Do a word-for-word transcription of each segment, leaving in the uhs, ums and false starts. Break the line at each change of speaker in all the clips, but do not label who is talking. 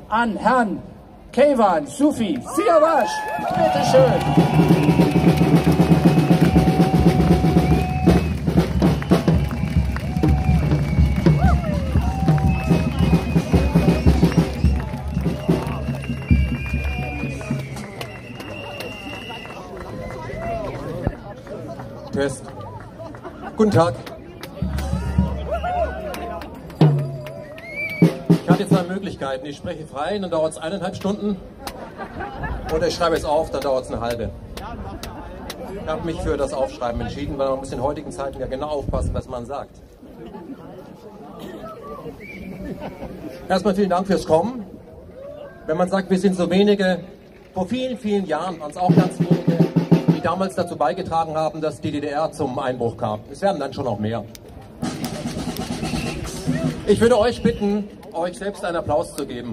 an Herrn Keyvan Sufi Siavash. Bitte schön.
Test. Guten Tag. Ich habe jetzt zwei Möglichkeiten. Ich spreche frei, dann dauert es eineinhalb Stunden. Oder ich schreibe es auf, dann dauert es eine halbe. Ich habe mich für das Aufschreiben entschieden, weil man muss in heutigen Zeiten ja genau aufpassen, was man sagt. Erstmal vielen Dank fürs Kommen. Wenn man sagt, wir sind so wenige, vor vielen, vielen Jahren waren es auch ganz wenige, die damals dazu beigetragen haben, dass die D D R zum Einbruch kam. Es werden dann schon noch mehr. Ich würde euch bitten, euch selbst einen Applaus zu geben.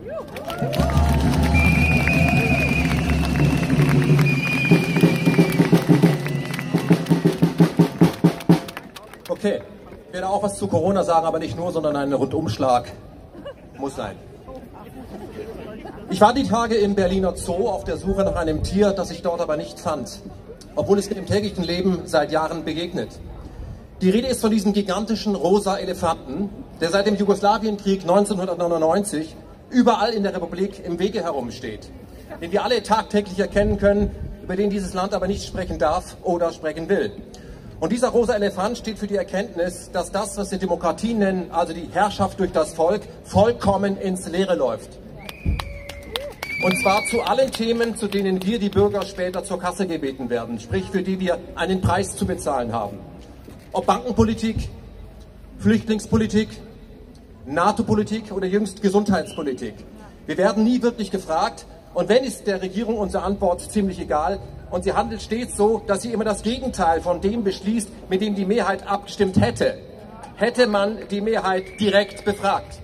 Okay, ich werde auch was zu Corona sagen, aber nicht nur, sondern ein Rundumschlag muss sein. Ich war die Tage im Berliner Zoo auf der Suche nach einem Tier, das ich dort aber nicht fand, obwohl es mir im täglichen Leben seit Jahren begegnet. Die Rede ist von diesem gigantischen rosa Elefanten, der seit dem Jugoslawienkrieg neunzehnhundertneunundneunzig überall in der Republik im Wege herumsteht, den wir alle tagtäglich erkennen können, über den dieses Land aber nicht sprechen darf oder sprechen will. Und dieser rosa Elefant steht für die Erkenntnis, dass das, was wir Demokratie nennen, also die Herrschaft durch das Volk, vollkommen ins Leere läuft. Und zwar zu allen Themen, zu denen wir, die Bürger, später zur Kasse gebeten werden, sprich für die wir einen Preis zu bezahlen haben. Ob Bankenpolitik, Flüchtlingspolitik, NATO-Politik oder jüngst Gesundheitspolitik. Wir werden nie wirklich gefragt und wenn, ist der Regierung unsere Antwort ziemlich egal und sie handelt stets so, dass sie immer das Gegenteil von dem beschließt, mit dem die Mehrheit abgestimmt hätte. Hätte man die Mehrheit direkt befragt.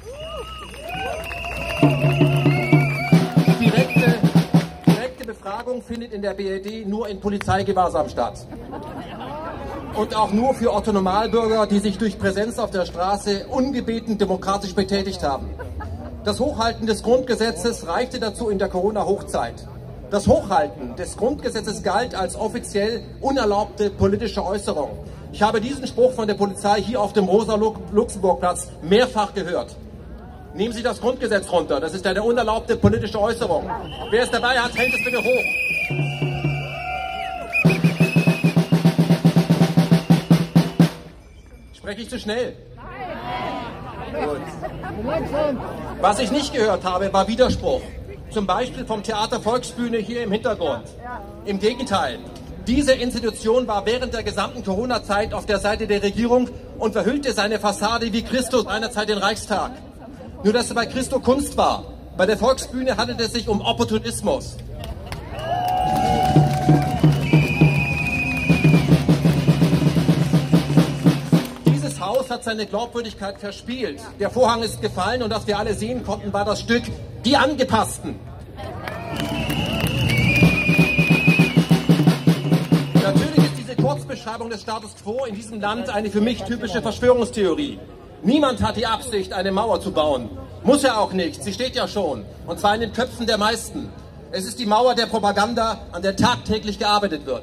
Direkte, direkte Befragung findet in der B R D nur in Polizeigewahrsam statt. Und auch nur für Otto-Normalbürger, die sich durch Präsenz auf der Straße ungebeten demokratisch betätigt haben. Das Hochhalten des Grundgesetzes reichte dazu in der Corona-Hochzeit. Das Hochhalten des Grundgesetzes galt als offiziell unerlaubte politische Äußerung. Ich habe diesen Spruch von der Polizei hier auf dem Rosa-Luxemburg-Platz mehrfach gehört. Nehmen Sie das Grundgesetz runter, das ist eine unerlaubte politische Äußerung. Wer es dabei hat, hält es bitte hoch. Spreche ich zu schnell? Nein. Was ich nicht gehört habe, war Widerspruch. Zum Beispiel vom Theater Volksbühne hier im Hintergrund. Im Gegenteil. Diese Institution war während der gesamten Corona-Zeit auf der Seite der Regierung und verhüllte seine Fassade wie Christus seinerzeit den Reichstag. Nur dass es bei Christo Kunst war. Bei der Volksbühne handelt es sich um Opportunismus. Dieses Haus hat seine Glaubwürdigkeit verspielt. Der Vorhang ist gefallen und was wir alle sehen konnten, war das Stück Die Angepassten. Natürlich ist diese Kurzbeschreibung des Status quo in diesem Land eine für mich typische Verschwörungstheorie. Niemand hat die Absicht, eine Mauer zu bauen. Muss ja auch nicht, sie steht ja schon. Und zwar in den Köpfen der meisten. Es ist die Mauer der Propaganda, an der tagtäglich gearbeitet wird.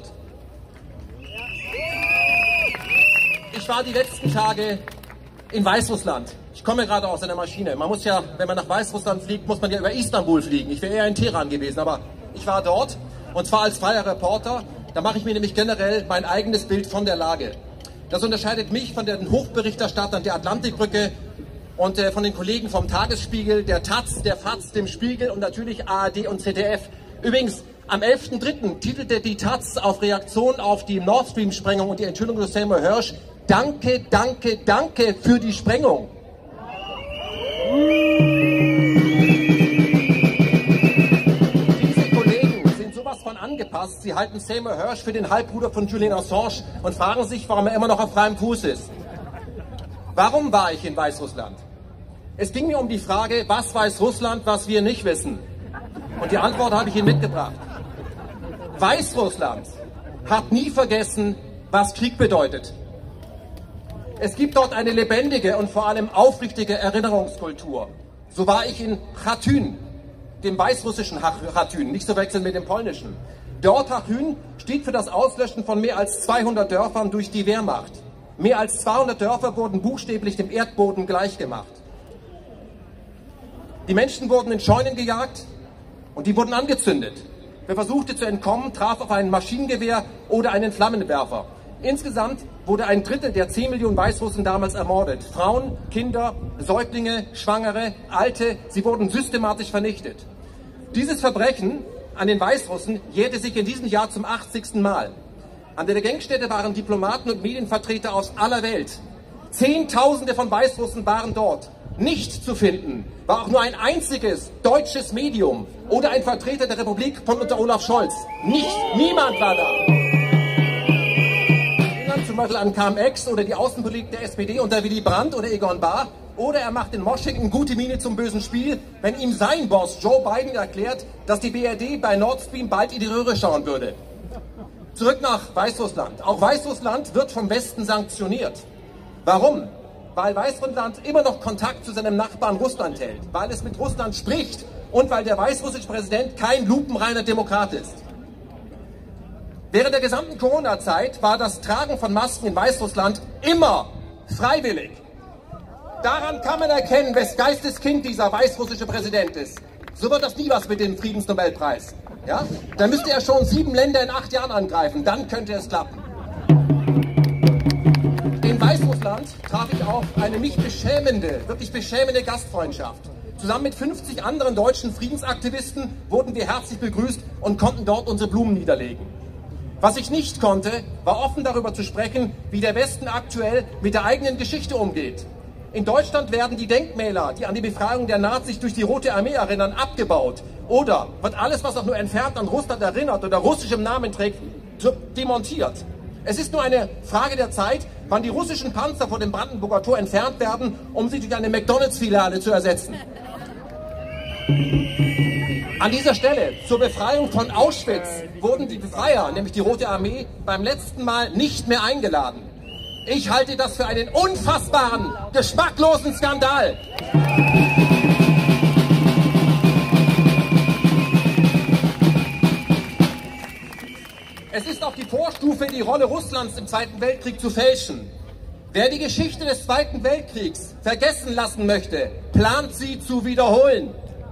Ich war die letzten Tage in Weißrussland. Ich komme gerade aus einer Maschine. Man muss ja, wenn man nach Weißrussland fliegt, muss man ja über Istanbul fliegen. Ich wäre eher in Teheran gewesen, aber ich war dort. Und zwar als freier Reporter. Da mache ich mir nämlich generell mein eigenes Bild von der Lage. Das unterscheidet mich von den Hochberichterstattern der Atlantikbrücke und äh, von den Kollegen vom Tagesspiegel, der Taz, der Faz, dem Spiegel und natürlich A R D und Z D F. Übrigens, am elften dritten titelte die Taz auf Reaktion auf die Nord Stream-Sprengung und die Enthüllung durch Seymour Hersh: Danke, danke, danke für die Sprengung. Diese Kollegen sind sowas von angepasst. Sie halten Seymour Hersh für den Halbbruder von Julian Assange und fragen sich, warum er immer noch auf freiem Fuß ist. Warum war ich in Weißrussland? Es ging mir um die Frage, was weiß Russland, was wir nicht wissen? Und die Antwort habe ich Ihnen mitgebracht. Weißrussland hat nie vergessen, was Krieg bedeutet. Es gibt dort eine lebendige und vor allem aufrichtige Erinnerungskultur. So war ich in Chatyn, dem weißrussischen Chatyn, nicht zu wechseln mit dem polnischen. Der Ort Chatyn steht für das Auslöschen von mehr als zweihundert Dörfern durch die Wehrmacht. Mehr als zweihundert Dörfer wurden buchstäblich dem Erdboden gleichgemacht. Die Menschen wurden in Scheunen gejagt und die wurden angezündet. Wer versuchte zu entkommen, traf auf ein Maschinengewehr oder einen Flammenwerfer. Insgesamt wurde ein Drittel der zehn Millionen Weißrussen damals ermordet. Frauen, Kinder, Säuglinge, Schwangere, Alte, sie wurden systematisch vernichtet. Dieses Verbrechen an den Weißrussen jährte sich in diesem Jahr zum achtzigsten Mal. An der Gedenkstätte waren Diplomaten und Medienvertreter aus aller Welt. Zehntausende von Weißrussen waren dort. Nicht zu finden war auch nur ein einziges deutsches Medium oder ein Vertreter der Republik von unter Olaf Scholz. Nicht, niemand war da. Zum Beispiel an Cum-Ex oder die Außenpolitik der S P D unter Willy Brandt oder Egon Bahr. Oder er macht in Washington gute Miene zum bösen Spiel, wenn ihm sein Boss Joe Biden erklärt, dass die B R D bei Nord Stream bald in die Röhre schauen würde. Zurück nach Weißrussland. Auch Weißrussland wird vom Westen sanktioniert. Warum? Weil Weißrussland immer noch Kontakt zu seinem Nachbarn Russland hält, weil es mit Russland spricht und weil der weißrussische Präsident kein lupenreiner Demokrat ist. Während der gesamten Corona-Zeit war das Tragen von Masken in Weißrussland immer freiwillig. Daran kann man erkennen, wes Geisteskind dieser weißrussische Präsident ist. So wird das nie was mit dem Friedensnobelpreis. Ja? Da müsste er schon sieben Länder in acht Jahren angreifen, dann könnte es klappen. In Weißrussland traf ich auf eine mich beschämende, wirklich beschämende Gastfreundschaft. Zusammen mit fünfzig anderen deutschen Friedensaktivisten wurden wir herzlich begrüßt und konnten dort unsere Blumen niederlegen. Was ich nicht konnte, war offen darüber zu sprechen, wie der Westen aktuell mit der eigenen Geschichte umgeht. In Deutschland werden die Denkmäler, die an die Befreiung der Nazis durch die Rote Armee erinnern, abgebaut. Oder wird alles, was auch nur entfernt an Russland erinnert oder russischem Namen trägt, demontiert. Es ist nur eine Frage der Zeit, wann die russischen Panzer vor dem Brandenburger Tor entfernt werden, um sie durch eine McDonalds-Filiale zu ersetzen. An dieser Stelle, zur Befreiung von Auschwitz, wurden die Befreier, nämlich die Rote Armee, beim letzten Mal nicht mehr eingeladen. Ich halte das für einen unfassbaren, geschmacklosen Skandal. Es ist auf die Vorstufe, die Rolle Russlands im Zweiten Weltkrieg zu fälschen. Wer die Geschichte des Zweiten Weltkriegs vergessen lassen möchte, plant sie zu wiederholen.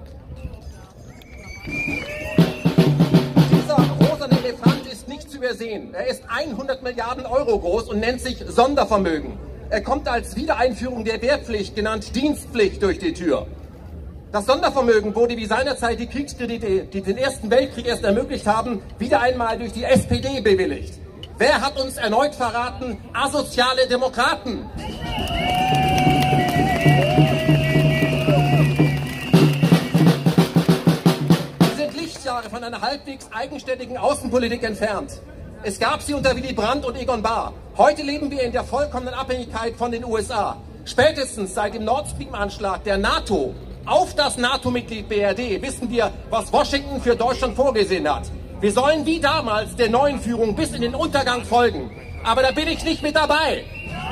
Dieser rosane Elefant ist nicht zu übersehen. Er ist hundert Milliarden Euro groß und nennt sich Sondervermögen. Er kommt als Wiedereinführung der Wehrpflicht, genannt Dienstpflicht, durch die Tür. Das Sondervermögen wurde wie seinerzeit die Kriegskredite, die den Ersten Weltkrieg erst ermöglicht haben, wieder einmal durch die S P D bewilligt. Wer hat uns erneut verraten? Asoziale Demokraten. Wir sind Lichtjahre von einer halbwegs eigenständigen Außenpolitik entfernt. Es gab sie unter Willy Brandt und Egon Bahr. Heute leben wir in der vollkommenen Abhängigkeit von den U S A. Spätestens seit dem Nord Stream-Anschlag der NATO auf das NATO-Mitglied B R D wissen wir, was Washington für Deutschland vorgesehen hat. Wir sollen wie damals der neuen Führung bis in den Untergang folgen. Aber da bin ich nicht mit dabei.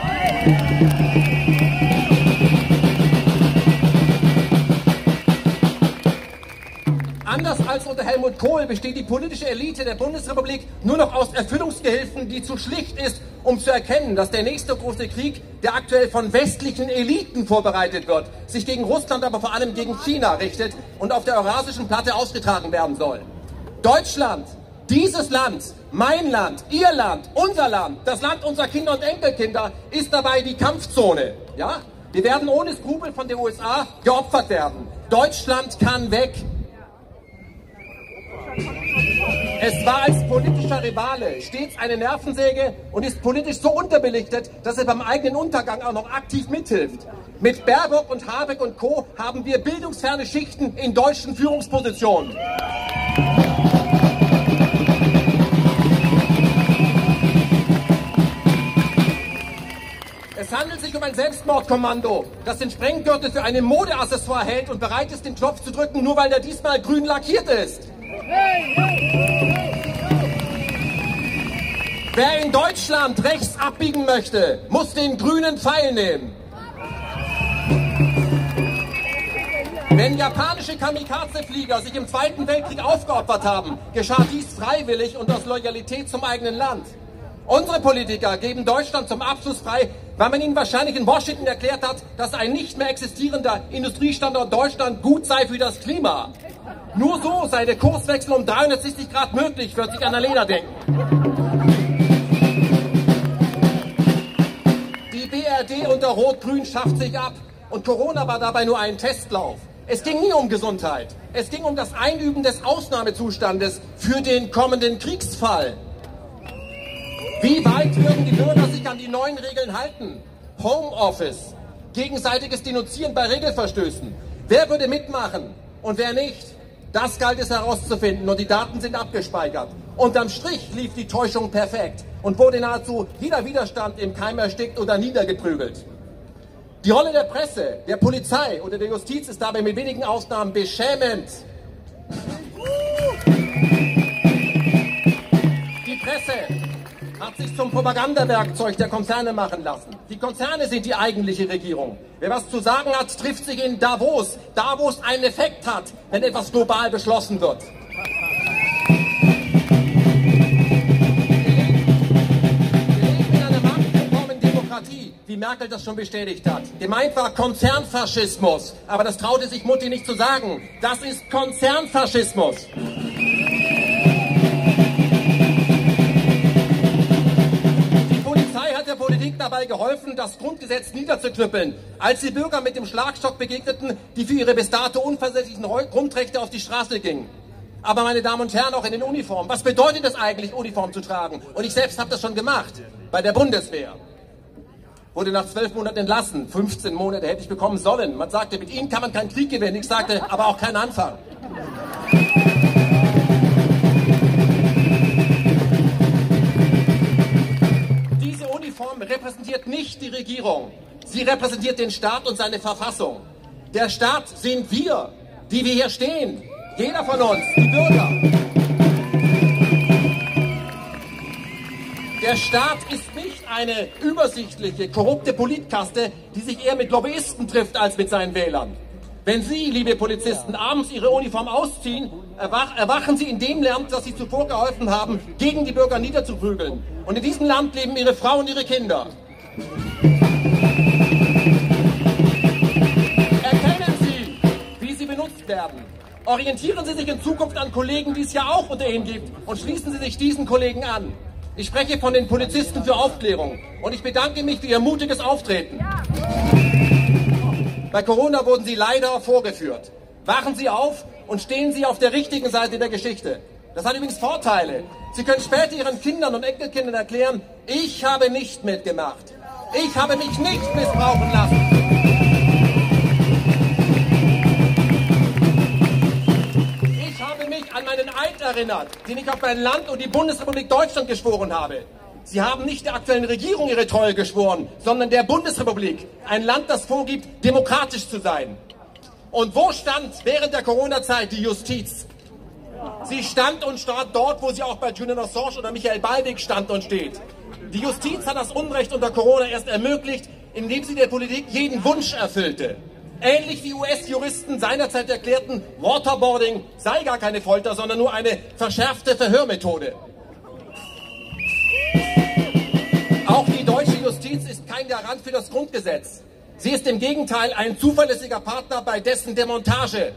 Anders als unter Helmut Kohl besteht die politische Elite der Bundesrepublik nur noch aus Erfüllungsgehilfen, die zu schlicht ist, um zu erkennen, dass der nächste große Krieg, der aktuell von westlichen Eliten vorbereitet wird, sich gegen Russland, aber vor allem gegen China richtet und auf der Eurasischen Platte ausgetragen werden soll. Deutschland, dieses Land, mein Land, Ihr Land, unser Land, das Land unserer Kinder und Enkelkinder ist dabei die Kampfzone. Ja? Wir werden ohne Skrupel von den U S A geopfert werden. Deutschland kann weg. Es war als politischer Rivale stets eine Nervensäge und ist politisch so unterbelichtet, dass er beim eigenen Untergang auch noch aktiv mithilft. Mit Baerbock und Habeck und Co. haben wir bildungsferne Schichten in deutschen Führungspositionen. Es handelt sich um ein Selbstmordkommando, das den Sprenggürtel für einen Modeaccessoire hält und bereit ist, den Knopf zu drücken, nur weil der diesmal grün lackiert ist. Wer in Deutschland rechts abbiegen möchte, muss den grünen Pfeil nehmen. Wenn japanische Kamikaze-Flieger sich im Zweiten Weltkrieg aufgeopfert haben, geschah dies freiwillig und aus Loyalität zum eigenen Land. Unsere Politiker geben Deutschland zum Abschluss frei, weil man ihnen wahrscheinlich in Washington erklärt hat, dass ein nicht mehr existierender Industriestandort Deutschland gut sei für das Klima. Nur so sei der Kurswechsel um dreihundertsechzig Grad möglich, wird sich Annalena denken. Die B R D unter Rot-Grün schafft sich ab und Corona war dabei nur ein Testlauf. Es ging nie um Gesundheit. Es ging um das Einüben des Ausnahmezustandes für den kommenden Kriegsfall. Wie weit würden die Bürger sich an die neuen Regeln halten? Homeoffice, gegenseitiges Denunzieren bei Regelverstößen. Wer würde mitmachen und wer nicht? Das galt es herauszufinden und die Daten sind abgespeichert. Unterm Strich lief die Täuschung perfekt und wurde nahezu jeder Widerstand im Keim erstickt oder niedergeprügelt. Die Rolle der Presse, der Polizei oder der Justiz ist dabei mit wenigen Ausnahmen beschämend. Die Presse hat sich zum Propagandawerkzeug der Konzerne machen lassen. Die Konzerne sind die eigentliche Regierung. Wer was zu sagen hat, trifft sich in Davos. Davos einen Effekt hat, wenn etwas global beschlossen wird. Wie Merkel das schon bestätigt hat. Gemeint war Konzernfaschismus, aber das traute sich Mutti nicht zu sagen. Das ist Konzernfaschismus. Die Polizei hat der Politik dabei geholfen, das Grundgesetz niederzuknüppeln, als die Bürger mit dem Schlagstock begegneten, die für ihre bis dato unversetzlichen Grundrechte auf die Straße gingen. Aber meine Damen und Herren, auch in den Uniformen. Was bedeutet es eigentlich, Uniform zu tragen? Und ich selbst habe das schon gemacht, bei der Bundeswehr. Wurde nach zwölf Monaten entlassen. fünfzehn Monate hätte ich bekommen sollen. Man sagte, mit Ihnen kann man keinen Krieg gewinnen. Ich sagte, aber auch keinen Anfang. Diese Uniform repräsentiert nicht die Regierung. Sie repräsentiert den Staat und seine Verfassung. Der Staat sind wir, die wir hier stehen. Jeder von uns, die Bürger. Der Staat ist nicht eine übersichtliche, korrupte Politkaste, die sich eher mit Lobbyisten trifft als mit seinen Wählern. Wenn Sie, liebe Polizisten, abends Ihre Uniform ausziehen, erwach, erwachen Sie in dem Land, das Sie zuvor geholfen haben, gegen die Bürger niederzuprügeln. Und in diesem Land leben Ihre Frauen und Ihre Kinder. Erkennen Sie, wie sie benutzt werden. Orientieren Sie sich in Zukunft an Kollegen, die es ja auch unter Ihnen gibt, und schließen Sie sich diesen Kollegen an. Ich spreche von den Polizisten für Aufklärung und ich bedanke mich für Ihr mutiges Auftreten. Ja. Bei Corona wurden Sie leider vorgeführt. Wachen Sie auf und stehen Sie auf der richtigen Seite der Geschichte. Das hat übrigens Vorteile. Sie können später Ihren Kindern und Enkelkindern erklären, ich habe nicht mitgemacht. Ich habe mich nicht missbrauchen lassen. An meinen Eid erinnert, den ich auf mein Land und die Bundesrepublik Deutschland geschworen habe. Sie haben nicht der aktuellen Regierung ihre Treue geschworen, sondern der Bundesrepublik, ein Land, das vorgibt, demokratisch zu sein. Und wo stand während der Corona-Zeit die Justiz? Sie stand und stand dort, wo sie auch bei Julian Assange oder Michael Ballweg stand und steht. Die Justiz hat das Unrecht unter Corona erst ermöglicht, indem sie der Politik jeden Wunsch erfüllte. Ähnlich wie U S-Juristen seinerzeit erklärten, Waterboarding sei gar keine Folter, sondern nur eine verschärfte Verhörmethode. Auch die deutsche Justiz ist kein Garant für das Grundgesetz. Sie ist im Gegenteil ein zuverlässiger Partner bei dessen Demontage.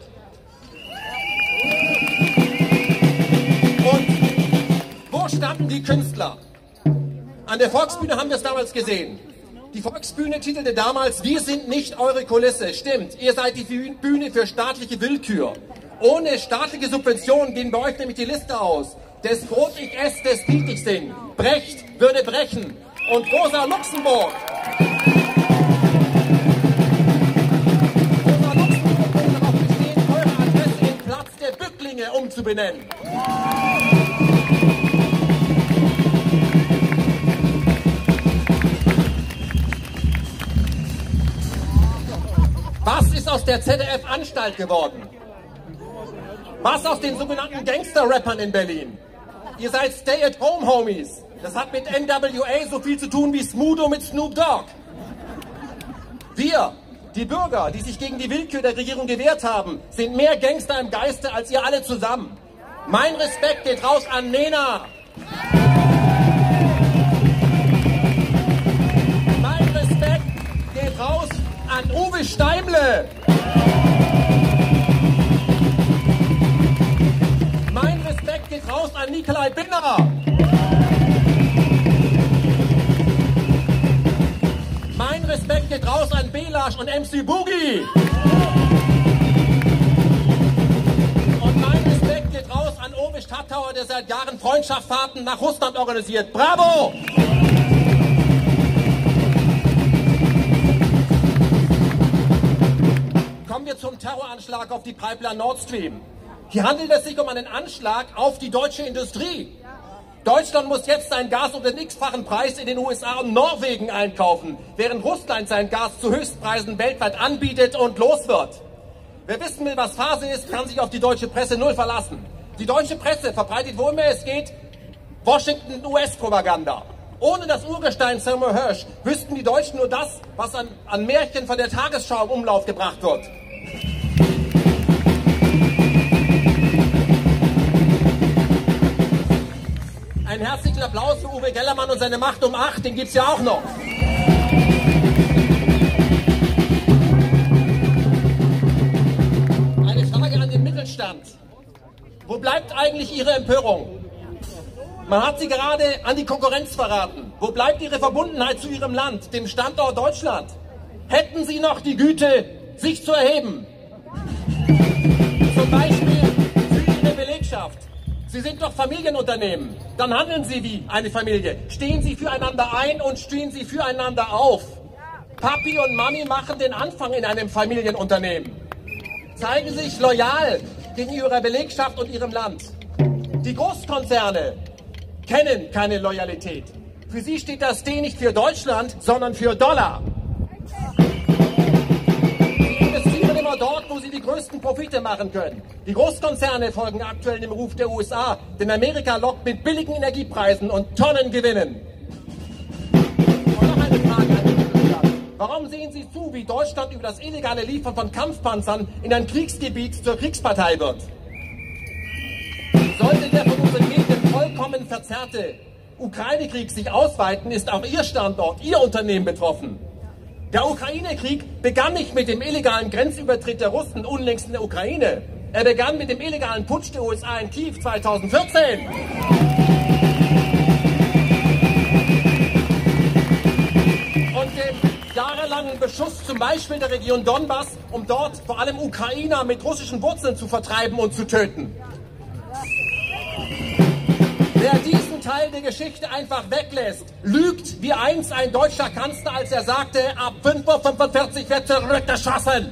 Und wo standen die Künstler? An der Volksbühne haben wir es damals gesehen. Die Volksbühne titelte damals, wir sind nicht eure Kulisse. Stimmt, ihr seid die Bühne für staatliche Willkür. Ohne staatliche Subventionen gehen bei euch nämlich die Liste aus. Des Brot ich ess, des Lied ich sing. Brecht würde brechen. Und Rosa Luxemburg. Rosa Luxemburg würde darauf bestehen, eure Adresse in Platz der Bücklinge umzubenennen. Was ist aus der Z D F-Anstalt geworden? Was aus den sogenannten Gangster-Rappern in Berlin? Ihr seid Stay-at-Home-Homies. Das hat mit N W A so viel zu tun wie Smudo mit Snoop Dogg. Wir, Die Bürger, die sich gegen die Willkür der Regierung gewehrt haben, sind mehr Gangster im Geiste als ihr alle zusammen. Mein Respekt geht raus an Nena. Mein Respekt geht raus an Uwe Steimle. Mein Respekt geht raus an Nikolai Binner. Mein Respekt geht raus an Belasch und M C Boogie. Und mein Respekt geht raus an Owe Stadtauer, der seit Jahren Freundschaftsfahrten nach Russland organisiert. Bravo! Kommen wir zum Terroranschlag auf die Pipeline Nord Stream. Hier handelt es sich um einen Anschlag auf die deutsche Industrie. Deutschland muss jetzt sein Gas um den x-fachen Preis in den U S A und Norwegen einkaufen, während Russland sein Gas zu Höchstpreisen weltweit anbietet und los wird. Wer wissen will, was Phase ist, kann sich auf die deutsche Presse null verlassen. Die deutsche Presse verbreitet, wo immer es geht, Washington-U S-Propaganda. Ohne das Urgestein Seymour Hersh wüssten die Deutschen nur das, was an, an Märchen von der Tagesschau im Umlauf gebracht wird. Einen herzlichen Applaus für Uwe Gellermann und seine Macht um acht, den gibt es ja auch noch. Eine Frage an den Mittelstand. Wo bleibt eigentlich Ihre Empörung? Man hat Sie gerade an die Konkurrenz verraten. Wo bleibt Ihre Verbundenheit zu Ihrem Land, dem Standort Deutschland? Hätten Sie noch die Güte, sich zu erheben? Zum Beispiel für Ihre Belegschaft. Sie sind doch Familienunternehmen. Dann handeln Sie wie eine Familie. Stehen Sie füreinander ein und stehen Sie füreinander auf. Papi und Mami machen den Anfang in einem Familienunternehmen. Zeigen Sie sich loyal gegenüber Ihrer Belegschaft und Ihrem Land. Die Großkonzerne kennen keine Loyalität. Für sie steht das D nicht für Deutschland, sondern für Dollar. Immer dort, wo sie die größten Profite machen können. Die Großkonzerne folgen aktuell dem Ruf der U S A, denn Amerika lockt mit billigen Energiepreisen und Tonnengewinnen. Und noch eine Frage an den Mittelstand. Warum sehen Sie zu, wie Deutschland über das illegale Liefern von Kampfpanzern in ein Kriegsgebiet zur Kriegspartei wird? Sollte der von unseren Gegnern vollkommen verzerrte Ukraine-Krieg sich ausweiten, ist auch Ihr Standort, Ihr Unternehmen betroffen. Der Ukraine-Krieg begann nicht mit dem illegalen Grenzübertritt der Russen unlängst in der Ukraine. Er begann mit dem illegalen Putsch der U S A in Kiew zweitausendvierzehn. Und dem jahrelangen Beschuss zum Beispiel der Region Donbass, um dort vor allem Ukrainer mit russischen Wurzeln zu vertreiben und zu töten. Wer diesen Teil der Geschichte einfach weglässt, lügt wie einst ein deutscher Kanzler, als er sagte, ab fünf Uhr fünfundvierzig wird zurückgeschossen.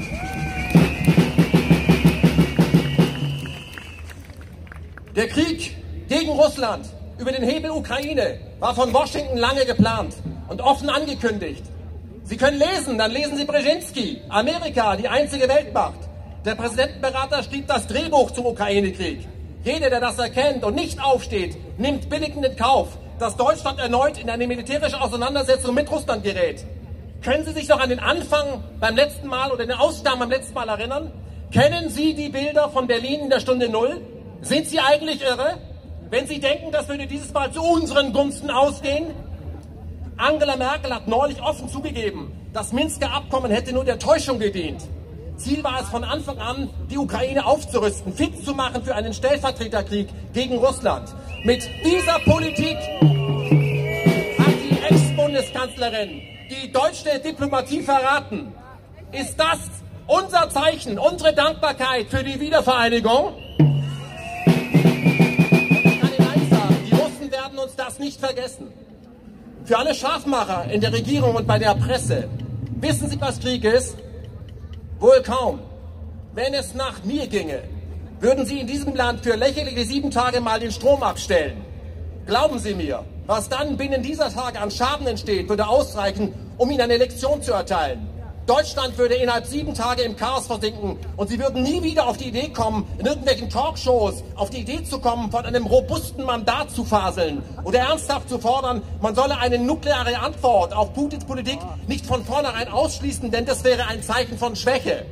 Der Krieg gegen Russland über den Hebel Ukraine war von Washington lange geplant und offen angekündigt. Sie können lesen, dann lesen Sie Brzezinski, Amerika, die einzige Weltmacht. Der Präsidentenberater schrieb das Drehbuch zum Ukraine-Krieg. Jeder, der das erkennt und nicht aufsteht, nimmt billigend in Kauf, dass Deutschland erneut in eine militärische Auseinandersetzung mit Russland gerät. Können Sie sich noch an den Anfang beim letzten Mal oder den Ausgang beim letzten Mal erinnern? Kennen Sie die Bilder von Berlin in der Stunde Null? Sind Sie eigentlich irre, wenn Sie denken, das würde dieses Mal zu unseren Gunsten ausgehen? Angela Merkel hat neulich offen zugegeben, das Minsker Abkommen hätte nur der Täuschung gedient. Ziel war es von Anfang an, die Ukraine aufzurüsten, fit zu machen für einen Stellvertreterkrieg gegen Russland. Mit dieser Politik hat die Ex-Bundeskanzlerin die deutsche Diplomatie verraten. Ist das unser Zeichen, unsere Dankbarkeit für die Wiedervereinigung? Und ich kann Ihnen eins sagen, die Russen werden uns das nicht vergessen. Für alle Scharfmacher in der Regierung und bei der Presse, wissen Sie, was Krieg ist? Wohl kaum. Wenn es nach mir ginge, würden Sie in diesem Land für lächerliche sieben Tage mal den Strom abstellen. Glauben Sie mir, was dann binnen dieser Tage an Schaden entsteht, würde ausreichen, um Ihnen eine Lektion zu erteilen. Deutschland würde innerhalb sieben Tage im Chaos versinken und Sie würden nie wieder auf die Idee kommen, in irgendwelchen Talkshows auf die Idee zu kommen, von einem robusten Mandat zu faseln oder ernsthaft zu fordern, man solle eine nukleare Antwort auf Putins Politik nicht von vornherein ausschließen, denn das wäre ein Zeichen von Schwäche.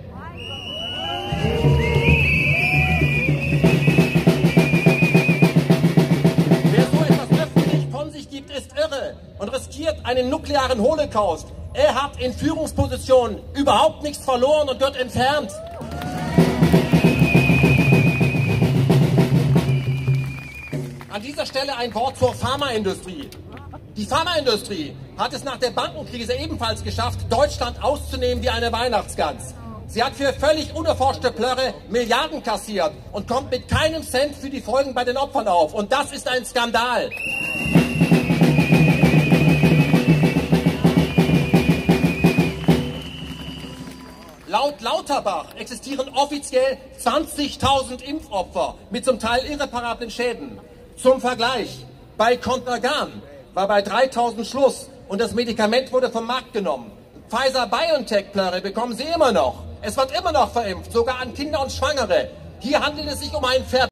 Wer so etwas öffentlich von sich gibt, ist irre und riskiert einen nuklearen Holocaust. Er hat in Führungspositionen überhaupt nichts verloren und wird entfernt. An dieser Stelle ein Wort zur Pharmaindustrie. Die Pharmaindustrie hat es nach der Bankenkrise ebenfalls geschafft, Deutschland auszunehmen wie eine Weihnachtsgans. Sie hat für völlig unerforschte Plörre Milliarden kassiert und kommt mit keinem Cent für die Folgen bei den Opfern auf. Und das ist ein Skandal. Laut Lauterbach existieren offiziell zwanzigtausend Impfopfer mit zum Teil irreparablen Schäden. Zum Vergleich, bei Contergan war bei dreitausend Schluss und das Medikament wurde vom Markt genommen. Pfizer-BioNTech-Plörre bekommen Sie immer noch. Es wird immer noch verimpft, sogar an Kinder und Schwangere. Hier handelt es sich um ein Ver